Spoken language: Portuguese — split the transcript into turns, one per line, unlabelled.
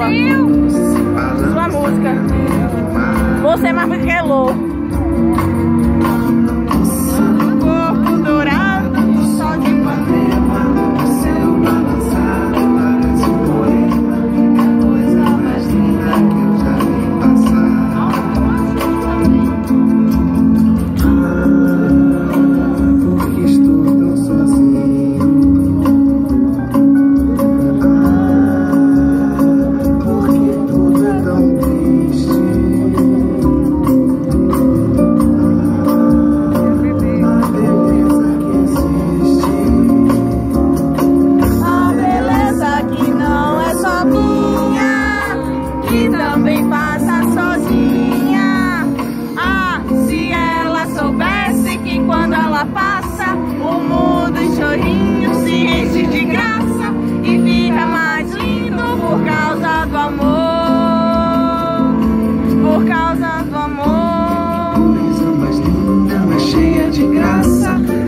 Sua música. Você é mais bonita que Elô. Corpo dourado, sol de Ipanema, o céu balançado, parece um poema. Coisa mais linda que eu já vi passar. Porque estou tão sozinho. Porque tudo é tão triste. A beleza que não é só minha, que também passa sozinha. Ah, se ela soubesse que quando ela passa, o mundo em chorinho se enche de graça e fica mais lindo por causa do amor. Por causa do amor. Coisa mais linda, mais cheia de graça.